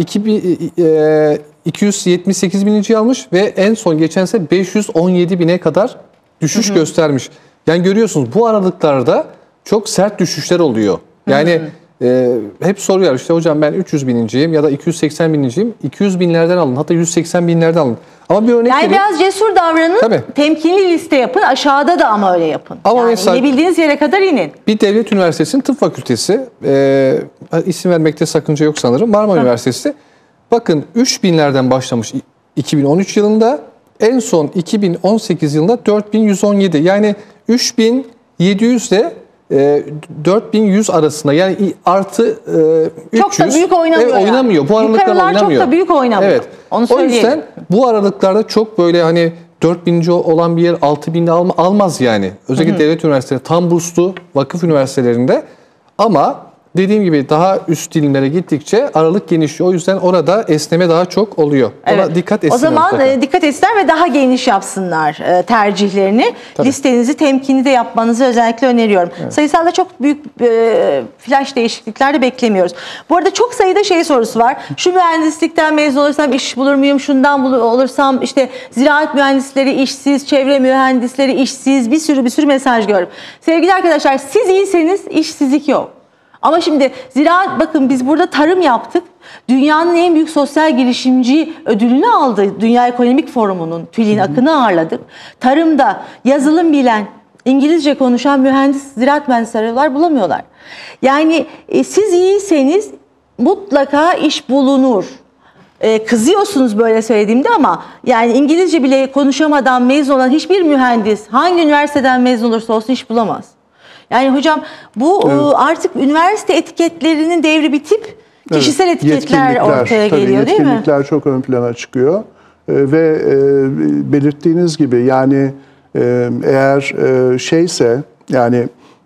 iki yüz yetmiş sekiz bininciyi almış ve en son geçen sene beş yüz on yedi bine kadar düşüş hı hı. göstermiş. Yani görüyorsunuz bu aralıklarda çok sert düşüşler oluyor. Yani hı hı. E, hep soruyor işte hocam ben üç yüz bininciyim ya da iki yüz seksen bininciyim. iki yüz binlerden alın, hatta yüz seksen binlerden alın. Ama bir örnek yani vereyim. Biraz cesur davranın, tabii. temkinli liste yapın, aşağıda da ama öyle yapın. Ama yani mesela inebildiğiniz yere kadar inin. Bir devlet üniversitesinin tıp fakültesi, e, isim vermekte sakınca yok sanırım, Marmara Hı. Üniversitesi. Bakın üç binlerden başlamış iki bin on üç yılında, en son iki bin on sekiz yılında dört bin yüz on yedi. Yani üç bin yedi yüz ile e, dört bin yüz arasında, yani artı e, üç yüz. Çok da büyük oynamıyor. Evet, oynamıyor. Yani. Bu aralıklarda oynamıyor. Çok da büyük oynamıyor. Evet. Onu o yüzden bu aralıklarda çok böyle hani dört bininci olan bir yer altı binde alma, almaz yani. Özellikle hı hı. devlet üniversiteleri, tam burslu vakıf üniversitelerinde. Ama dediğim gibi daha üst dilimlere gittikçe aralık genişliyor. O yüzden orada esneme daha çok oluyor. Evet. Ona dikkat etsinler. O zaman mutlaka. dikkat etsinler ve daha geniş yapsınlar tercihlerini. Tabii. Listenizi temkinli de yapmanızı özellikle öneriyorum. Evet. Sayısalda çok büyük e, flash değişiklikler de beklemiyoruz. Bu arada çok sayıda şey sorusu var. Şu mühendislikten mezun olursam iş bulur muyum? Şundan bulur, olursam işte ziraat mühendisleri işsiz, çevre mühendisleri işsiz, bir sürü bir sürü mesaj gördüm. Sevgili arkadaşlar, siz iyiyseniz işsizlik yok. Ama şimdi ziraat, bakın biz burada tarım yaptık. Dünyanın en büyük sosyal girişimci ödülünü aldı. Dünya Ekonomik Forumu'nun Tülin Akın'ı ağırladık. Tarımda yazılım bilen, İngilizce konuşan mühendis, ziraat mühendisleri arıyorlar, bulamıyorlar. Yani e, siz iyiyseniz mutlaka iş bulunur. E, kızıyorsunuz böyle söylediğimde ama yani İngilizce bile konuşamadan mezun olan hiçbir mühendis hangi üniversiteden mezun olursa olsun iş bulamaz. Yani hocam bu evet. artık üniversite etiketlerinin devri bitip kişisel evet. etiketler ortaya tabii, geliyor değil mi? Yetkinlikler çok ön plana çıkıyor. Ee, ve e, belirttiğiniz gibi yani e, eğer e, şeyse yani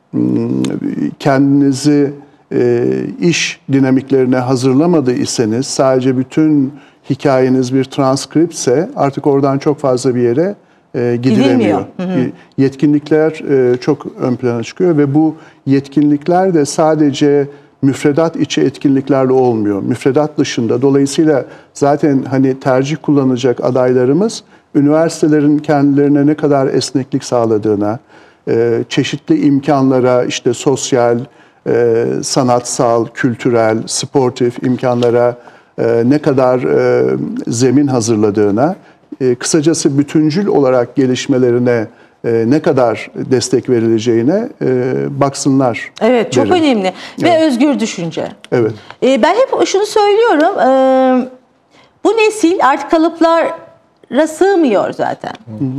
kendinizi e, iş dinamiklerine hazırlamadıysanız, sadece bütün hikayeniz bir transkriptse artık oradan çok fazla bir yere E, gidilemiyor. Hı hı. Yetkinlikler e, çok ön plana çıkıyor ve bu yetkinlikler de sadece müfredat içi etkinliklerle olmuyor. Müfredat dışında. Dolayısıyla zaten hani tercih kullanacak adaylarımız üniversitelerin kendilerine ne kadar esneklik sağladığına, e, çeşitli imkanlara, işte sosyal, e, sanatsal, kültürel, sportif imkanlara e, ne kadar e, zemin hazırladığına, e, kısacası bütüncül olarak gelişmelerine e, ne kadar destek verileceğine e, baksınlar. Evet, çok derim. önemli. Ve Evet. özgür düşünce. Evet. E, ben hep şunu söylüyorum. E, bu nesil artık kalıplara sığmıyor zaten.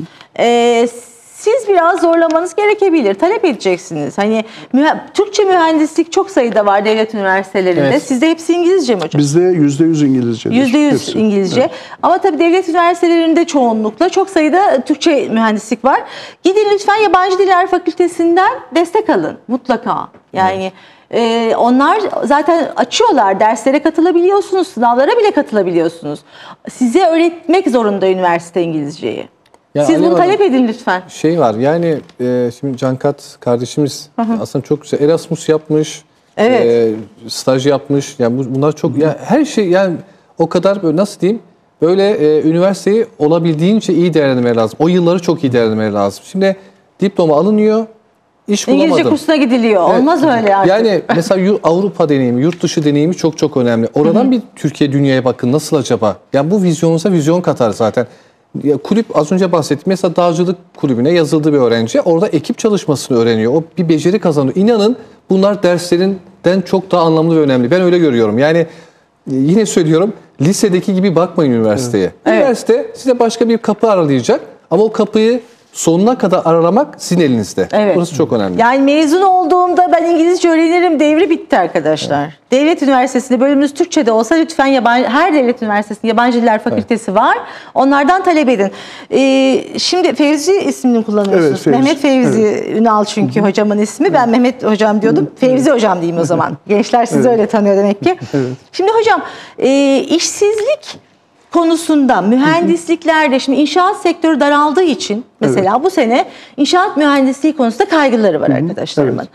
E, siz biraz zorlamanız gerekebilir. Talep edeceksiniz. Hani mühe- Türkçe mühendislik çok sayıda var devlet üniversitelerinde. Evet. Sizde hepsi İngilizce mi hocam? Bizde yüzde yüz İngilizcedir. Yüzde yüz Hepsi. İngilizce. Evet. Ama tabii devlet üniversitelerinde çoğunlukla çok sayıda Türkçe mühendislik var. Gidin lütfen Yabancı Diller Fakültesinden destek alın mutlaka. Yani e, onlar zaten açıyorlar. Derslere katılabiliyorsunuz, sınavlara bile katılabiliyorsunuz. Size öğretmek zorunda üniversite İngilizceyi. Ya Siz Alev bunu Hanım, talep edin lütfen. Şey var yani e, şimdi Cankat kardeşimiz aslında çok güzel Erasmus yapmış, Evet. e, staj yapmış. Yani bu- bunlar çok ya her şey yani o kadar böyle nasıl diyeyim böyle e, üniversiteyi olabildiğince iyi değerlendirmeleri lazım. O yılları çok iyi değerlendirmeleri lazım. Şimdi diploma alınıyor, iş İngilizce bulamadım. kursuna gidiliyor. Evet. Olmaz öyle artık. Yani mesela yu- Avrupa deneyimi, yurt dışı deneyimi çok çok önemli. Oradan bir Türkiye dünyaya bakın nasıl acaba? Ya bu vizyonunuza vizyon katar zaten. Ya kulüp az önce bahsettim. Mesela dağcılık kulübüne yazıldığı bir öğrenci orada ekip çalışmasını öğreniyor. O bir beceri kazanıyor. İnanın bunlar derslerinden çok daha anlamlı ve önemli. Ben öyle görüyorum. Yani e, yine söylüyorum lisedeki gibi bakmayın üniversiteye. Üniversite size başka bir kapı aralayacak ama o kapıyı sonuna kadar aralamak sizin elinizde. Evet. Burası çok önemli. Yani mezun olduğumda ben İngilizce öğrenirim devri bitti arkadaşlar. Devlet Üniversitesi'nde bölümünüz Türkçe'de olsa lütfen yabancı, her devlet üniversitesinde Yabancı Diller Fakültesi var. Onlardan talep edin. Ee, şimdi Fevzi ismini kullanıyorsunuz. Evet, Fevzi. Mehmet Fevzi Ünal çünkü hocamın ismi. Ben Mehmet hocam diyordum. Fevzi hocam diyeyim o zaman. Gençler sizi öyle tanıyor demek ki. Şimdi hocam e, işsizlik konusunda mühendisliklerde şimdi inşaat sektörü daraldığı için mesela bu sene inşaat mühendisliği konusunda kaygıları var arkadaşlarımın.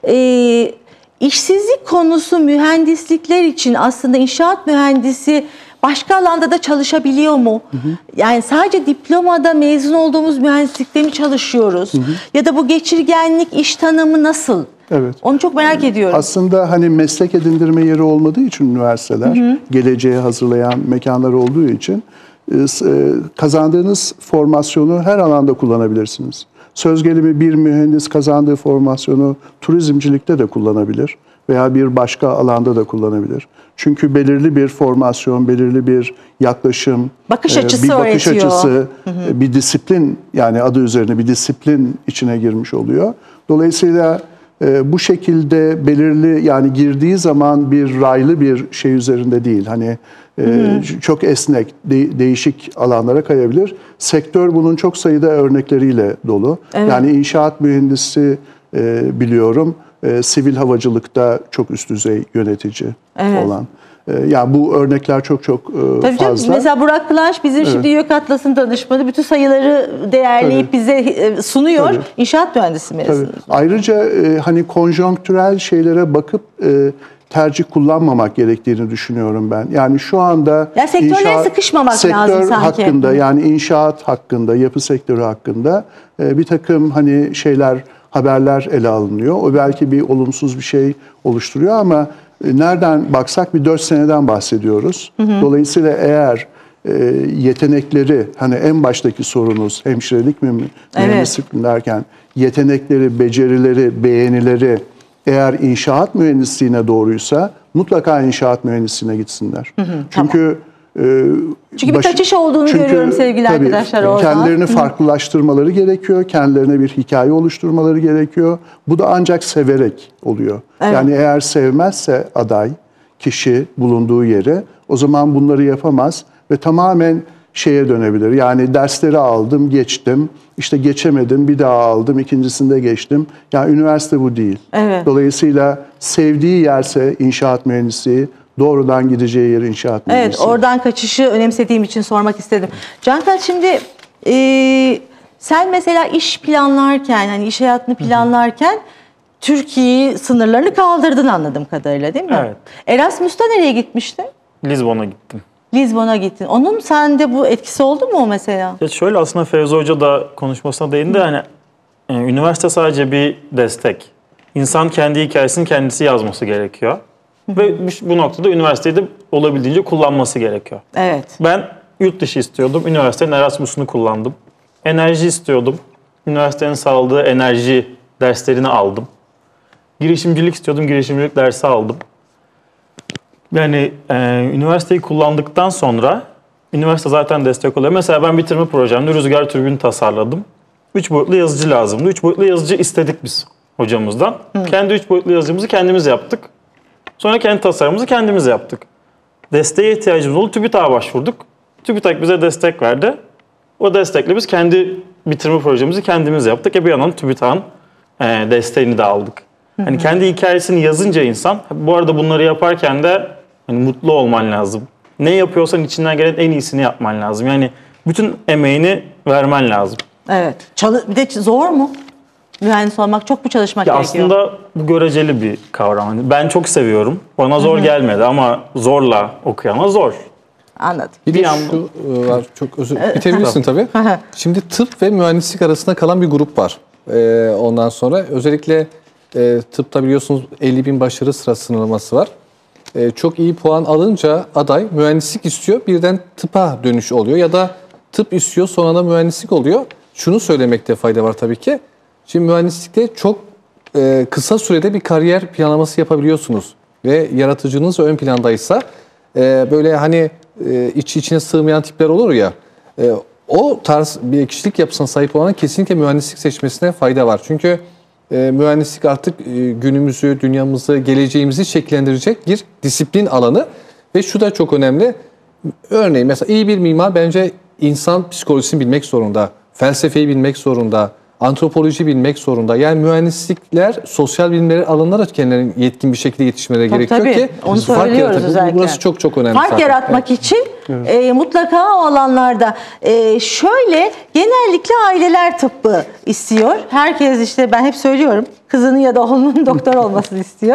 Ee, işsizlik konusu mühendislikler için aslında inşaat mühendisi başka alanda da çalışabiliyor mu? Yani sadece diplomada mezun olduğumuz mühendislikte mi çalışıyoruz? Ya da bu geçirgenlik iş tanımı nasıl? Evet. Onu çok merak ediyorum. Aslında hani meslek edindirme yeri olmadığı için üniversiteler, geleceğe hazırlayan mekanlar olduğu için e, s- e, kazandığınız formasyonu her alanda kullanabilirsiniz. Söz gelimi bir mühendis kazandığı formasyonu turizmcilikte de kullanabilir veya bir başka alanda da kullanabilir. Çünkü belirli bir formasyon, belirli bir yaklaşım, Bakış e, açısı bir bakış öğretiyor. açısı, e, bir disiplin yani adı üzerine bir disiplin içine girmiş oluyor. Dolayısıyla e, bu şekilde belirli yani girdiği zaman bir raylı bir şey üzerinde değil. Hani e, çok esnek, de- değişik alanlara kayabilir. Sektör bunun çok sayıda örnekleriyle dolu. Yani inşaat mühendisi e, biliyorum. E, sivil havacılıkta çok üst düzey yönetici Evet. olan. E, yani bu örnekler çok çok e, Tabii canım. fazla. Mesela Burak Kılaç bizim şimdi YÖK Atlas'ın danışmanı. Bütün sayıları değerleyip Tabii. bize e, sunuyor. Tabii. İnşaat mühendisi mezunu. Tabii. Ayrıca e, hani konjonktürel şeylere bakıp e, tercih kullanmamak gerektiğini düşünüyorum ben. Yani şu anda Ya sektörlere sıkışmamak sektör lazım sanki. hakkında yani inşaat hakkında, yapı sektörü hakkında e, bir takım hani şeyler, haberler ele alınıyor. O belki bir olumsuz bir şey oluşturuyor ama e, nereden baksak bir dört seneden bahsediyoruz. Dolayısıyla eğer e, yetenekleri hani en baştaki sorunuz hemşirelik mi mühendislik mi derken yetenekleri, becerileri, beğenileri eğer inşaat mühendisliğine doğruysa mutlaka inşaat mühendisliğine gitsinler. Çünkü e, Çünkü bir başı- kaçış olduğunu çünkü, görüyorum sevgili tabii, arkadaşlar orada. Kendilerini farklılaştırmaları gerekiyor. Kendilerine bir hikaye oluşturmaları gerekiyor. Bu da ancak severek oluyor. Yani eğer sevmezse aday, kişi bulunduğu yere o zaman bunları yapamaz ve tamamen şeye dönebilir. Yani dersleri aldım, geçtim. İşte geçemedim, bir daha aldım, ikincisinde geçtim. Yani üniversite bu değil. Evet. Dolayısıyla sevdiği yerse inşaat mühendisliği, doğrudan gideceği yer inşaat Evet, mühendisliği. oradan kaçışı önemsediğim için sormak istedim. Cankat şimdi e, sen mesela iş planlarken, hani iş hayatını planlarken Türkiye sınırlarını kaldırdın anladığım kadarıyla, değil mi? Evet. Erasmus'ta nereye gitmiştin? Lizbon'a gittim. Lizbon'a gittin. Onun sende bu etkisi oldu mu mesela? Ya şöyle, aslında Fevzi Hoca da konuşmasına değindi. Hani e, üniversite sadece bir destek. İnsan kendi hikayesini kendisi yazması gerekiyor. Ve bu, bu noktada üniversiteyi de olabildiğince kullanması gerekiyor. Evet. Ben yurt dışı istiyordum. Üniversitenin Erasmus'unu kullandım. Enerji istiyordum. Üniversitenin sağladığı enerji derslerini aldım. Girişimcilik istiyordum. Girişimcilik dersi aldım. Yani e, üniversiteyi kullandıktan sonra üniversite zaten destek oluyor. Mesela ben bitirme projemde rüzgar türbini tasarladım. Üç boyutlu yazıcı lazımdı. Üç boyutlu yazıcı istedik biz hocamızdan. Hı. Kendi üç boyutlu yazıcımızı kendimiz yaptık. Sonra kendi tasarımımızı kendimiz yaptık. Desteğe ihtiyacımız oldu. TÜBİTAK'a başvurduk. TÜBİTAK bize destek verdi. O destekle biz kendi bitirme projemizi kendimiz yaptık. E bir yandan TÜBİTAK'ın e, desteğini de aldık. Hı hı. Hani kendi hikayesini yazınca insan, bu arada bunları yaparken de hani mutlu olman lazım. Ne yapıyorsan içinden gelen en iyisini yapman lazım. Yani bütün emeğini vermen lazım. Evet. Çalı bir de zor mu? Mühendis olmak, çok mu çalışmak ya gerekiyor? Aslında bu göreceli bir kavram. Ben çok seviyorum. Bana zor Hı-hı. gelmedi ama zorla okuyana zor. Anladım. Bir, bir de şu var, çok özür bitirebilirsin tabii. Şimdi tıp ve mühendislik arasında kalan bir grup var. Ee, ondan sonra özellikle e, tıpta biliyorsunuz elli bin başarı sıra sınırlaması var. E, çok iyi puan alınca aday mühendislik istiyor, birden tıpa dönüş oluyor ya da tıp istiyor sonra da mühendislik oluyor. Şunu söylemekte fayda var tabii ki. Şimdi mühendislikte çok e, kısa sürede bir kariyer planlaması yapabiliyorsunuz ve yaratıcınız ön plandaysa e, böyle hani e, içi içine sığmayan tipler olur ya, e, o tarz bir kişilik yapısına sahip olana kesinlikle mühendislik seçmesine fayda var. Çünkü e, mühendislik artık e, günümüzü, dünyamızı, geleceğimizi şekillendirecek bir disiplin alanı ve şu da çok önemli. Örneğin mesela iyi bir mimar bence insan psikolojisini bilmek zorunda, felsefeyi bilmek zorunda, antropoloji bilmek zorunda. Yani mühendislikler, sosyal bilimleri alanlara kendilerinin yetkin bir şekilde yetişmeleri tabii, gerekiyor tabii. ki onu söylüyoruz özellikle. Burası çok çok önemli. Fark zaten. yaratmak evet. için evet. E, mutlaka o alanlarda e, şöyle genellikle aileler tıbbı istiyor. Herkes işte ben hep söylüyorum kızının ya da oğlunun doktor olmasını istiyor.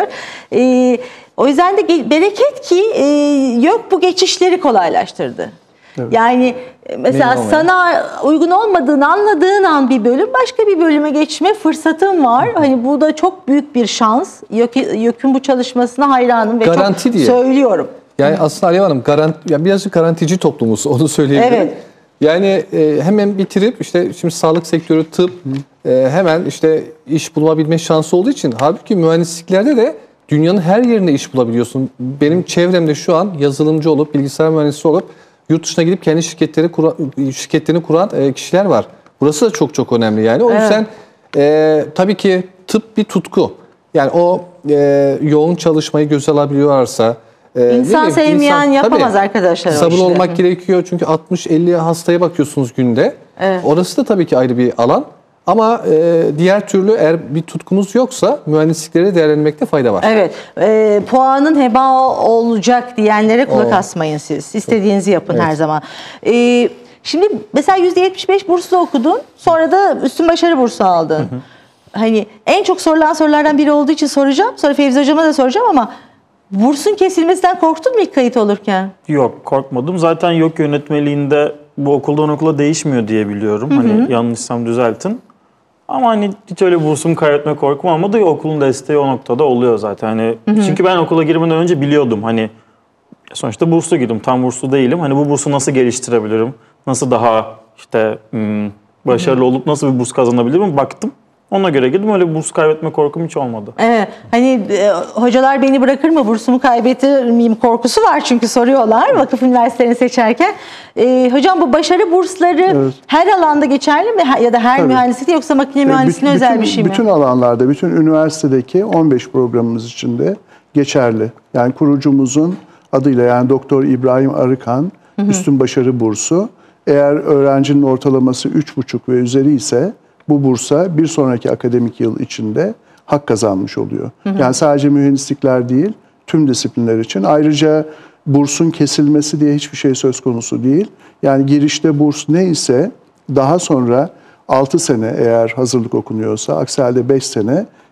E, o yüzden de bereket ki e, yok bu geçişleri kolaylaştırdı. Evet. Yani mesela Benim sana uygun olmadığını anladığın an bir bölüm başka bir bölüme geçme fırsatın var. Hani bu da çok büyük bir şans. YÖK'ün bu çalışmasına hayranım ve Garanti çok diye. söylüyorum. Yani aslında Alev Hanım garanti, yani birazcık garantici toplumuz onu söyleyebilirim. Evet. Yani e, hemen bitirip işte şimdi sağlık sektörü, tıp e, hemen işte iş bulabilme şansı olduğu için halbuki mühendisliklerde de dünyanın her yerinde iş bulabiliyorsun. Benim çevremde şu an yazılımcı olup bilgisayar mühendisi olup yurt dışına gidip kendi şirketleri kura, şirketlerini kuran e, kişiler var. Burası da çok çok önemli yani. O evet. yüzden e, tabii ki tıp bir tutku. Yani o e, yoğun çalışmayı göze alabiliyorlarsa e, İnsan sevmeyen insan, yapamaz tabii, arkadaşlar. Sabırlı işte. olmak Hı. gerekiyor çünkü altmış elli hastaya bakıyorsunuz günde. Evet. Orası da tabii ki ayrı bir alan. Ama e, diğer türlü eğer bir tutkunuz yoksa mühendislikleri değerlendirmekte fayda var. Evet. E, puanın heba olacak diyenlere kulak o. asmayın siz. İstediğinizi yapın evet. her zaman. E, şimdi mesela yüzde yetmiş beş burslu okudun. Sonra da üstün başarı bursu aldın. Hı hı. Hani en çok sorulan sorulardan biri olduğu için soracağım. Sonra Fevzi Hocam'a da soracağım ama bursun kesilmesinden korktun mu ilk kayıt olurken? Yok, korkmadım. Zaten YÖK yönetmeliğinde bu okuldan okula değişmiyor diye biliyorum. Hı hı. Hani yanlışsam düzeltin. Ama hani hiç öyle bursumu kaybetme korkum olmadı. Okulun desteği o noktada oluyor zaten. Hani hı hı. Çünkü ben okula girmeden önce biliyordum. Hani sonuçta burslu girdim. Tam burslu değilim. Hani bu bursu nasıl geliştirebilirim? Nasıl daha işte başarılı olup nasıl bir burs kazanabilirim? Baktım. Ona göre girdim. Öyle bir burs kaybetme korkum hiç olmadı. Evet. Hani e, hocalar beni bırakır mı? Bursumu kaybeder miyim korkusu var çünkü soruyorlar vakıf üniversitelerini seçerken. E, hocam bu başarı bursları evet. her alanda geçerli mi? Ya da her Tabii. mühendislikte yoksa makine mühendisliğine bütün, özel bir şey mi? Bütün alanlarda, bütün üniversitedeki on beş programımız içinde geçerli. Yani kurucumuzun adıyla yani Doktor İbrahim Arıkan hı hı. üstün başarı bursu. Eğer öğrencinin ortalaması üç buçuk ve üzeri ise bu bursa bir sonraki akademik yıl içinde hak kazanmış oluyor. Hı hı. Yani sadece mühendislikler değil, tüm disiplinler için. Ayrıca bursun kesilmesi diye hiçbir şey söz konusu değil. Yani girişte burs neyse daha sonra altı sene eğer hazırlık okunuyorsa, aksi halde beş sene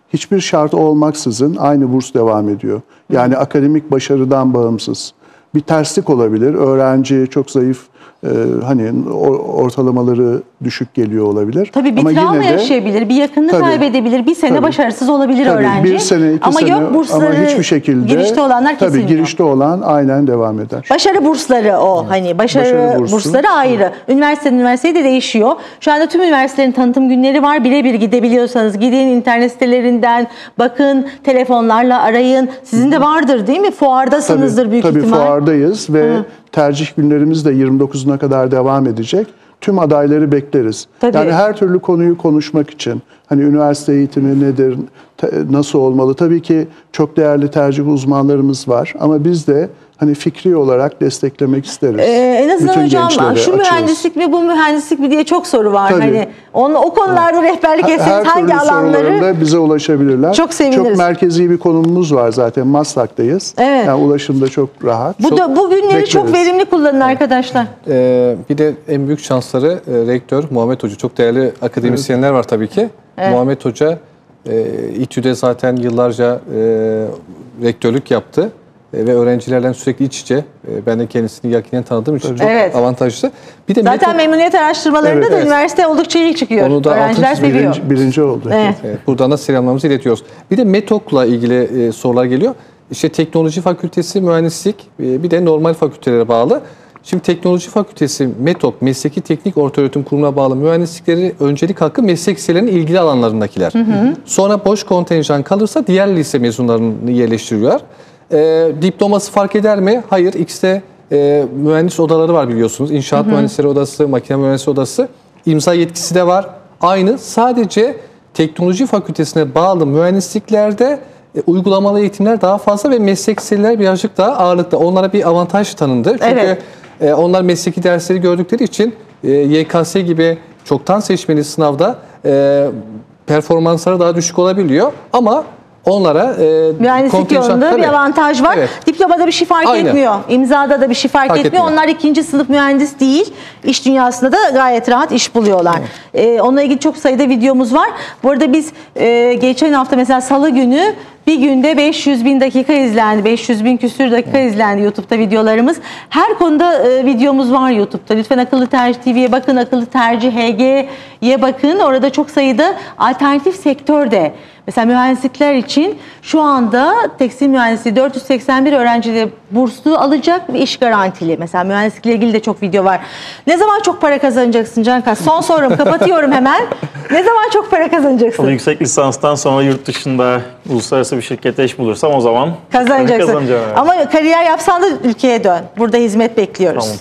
hiçbir şart olmaksızın aynı burs devam ediyor. Yani akademik başarıdan bağımsız. Bir terslik olabilir. Öğrenci çok zayıf, e, hani ortalamaları düşük geliyor olabilir. Tabii bir ama travma yine de, yaşayabilir, bir yakınını tabii, kaybedebilir, bir sene tabii, başarısız olabilir tabii, öğrenci. Bir sene, iki ama sene, yok bursları, ama hiçbir şekilde girişte olanlar tabii kesilmiyor. girişte olan aynen devam eder. Başarı bursları o hani başarı, Başarı bursu. bursları ayrı. Üniversiteden üniversiteye de değişiyor. Şu anda tüm üniversitelerin tanıtım günleri var. Birebir gidebiliyorsanız gidin internet sitelerinden bakın, telefonlarla arayın. Sizin de vardır değil mi? Fuardasınızdır tabii, büyük tabii, ihtimal. Tabii fuardayız ve Hı. tercih günlerimiz de yirmi dokuzuna kadar devam edecek. Tüm adayları bekleriz. Tabii. Yani her türlü konuyu konuşmak için. Hani üniversite eğitimi nedir, nasıl olmalı? Tabii ki çok değerli tercih uzmanlarımız var ama biz de hani fikri olarak desteklemek isteriz. Ee, en azından Bütün hocam şu gençlere mühendislik mi bu mühendislik mi diye çok soru var. Tabii. Hani on, o konularda rehberlik etseniz Her hangi türlü alanları? sorularında bize ulaşabilirler. Çok seviniriz. Çok merkezi bir konumumuz var zaten. Maslak'tayız. Evet. Yani ulaşımda çok rahat. Bu çok da bu günleri bekleriz. çok verimli kullanın arkadaşlar. Ee, bir de en büyük şansları e, rektör Muhammed Hoca. Çok değerli akademisyenler var tabii ki. Evet. Muhammed Hoca e, İTÜ'de zaten yıllarca e, rektörlük yaptı. E, ve öğrencilerle sürekli iç içe. E, ben de kendisini yakinen tanıdığım için çok Evet. avantajlı. Bir de Zaten metot- memnuniyet araştırmalarında Evet, da evet. üniversite oldukça iyi çıkıyor. Onu da Öğrenciler altın seviyor. birinci, birinci oldu. Evet. Evet, buradan da selamlarımızı iletiyoruz. Bir de METOK'la ilgili e, sorular geliyor. İşte teknoloji fakültesi, mühendislik, e, bir de normal fakültelere bağlı. Şimdi teknoloji fakültesi, METOK, Mesleki Teknik Ortaöğretim Kurumu'na bağlı mühendislikleri öncelik hakkı meslek liselerinin ilgili alanlarındakiler. Hı hı. Sonra boş kontenjan kalırsa diğer lise mezunlarını yerleştiriyorlar. E, diploması fark eder mi? Hayır. X'te e, mühendis odaları var biliyorsunuz. İnşaat hı hı. mühendisleri odası, makine mühendisleri odası. İmza yetkisi de var. Aynı. Sadece teknoloji fakültesine bağlı mühendisliklerde e, uygulamalı eğitimler daha fazla ve meslek liseleri birazcık daha ağırlıkta. Onlara bir avantaj tanındı. Çünkü Evet. e, onlar mesleki dersleri gördükleri için e, Y K S gibi çoktan seçmeli sınavda e, performansları daha düşük olabiliyor. Ama onlara e, Mühendislik yolunda tabii. bir avantaj var. Evet. Diplomada bir şey fark Aynen. etmiyor. İmzada da bir şey fark, Fark etmiyor. etmiyor. Onlar ikinci sınıf mühendis değil. İş dünyasında da gayet rahat iş buluyorlar. Ee, onunla ilgili çok sayıda videomuz var. Bu arada biz e, geçen hafta mesela Salı günü bir günde beş yüz bin dakika izlendi. beş yüz bin küsür dakika izlendi YouTube'da videolarımız. Her konuda e, videomuz var YouTube'da. Lütfen Akıllı Tercih T V'ye bakın. Akıllı Tercih H G'ye bakın. Orada çok sayıda alternatif sektörde. Mesela mühendislikler için şu anda tekstil mühendisliği dört yüz seksen bir öğrenciyle burslu alacak ve iş garantili. Mesela mühendislikle ilgili de çok video var. Ne zaman çok para kazanacaksın Cankas? Son sorum, kapatıyorum hemen. Ne zaman çok para kazanacaksın? O yüksek lisanstan sonra yurt dışında uluslararası bir şirkette iş bulursam o zaman Kazanacaksın. kazanacağım. Evet. Ama kariyer yapsan da ülkeye dön. Burada hizmet bekliyoruz. Tamam.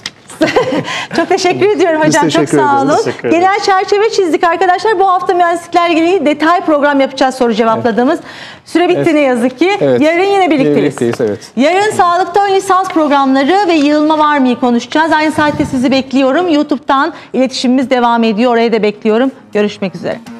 Çok teşekkür ediyorum Biz hocam. Çok teşekkür sağ ederiz. olun. Teşekkür ederiz. Genel çerçeve çizdik arkadaşlar. Bu hafta mühendisliklerle ilgili detay program yapacağız, soru cevapladığımız. Süre bitti Evet. ne yazık ki. Evet. Yarın yine birlikteyiz. Birlikteyiz, evet. Yarın sağlıkta ön lisans programları ve yığılma var mı'yı konuşacağız. Aynı saatte sizi bekliyorum. YouTube'dan iletişimimiz devam ediyor. Oraya da bekliyorum. Görüşmek üzere.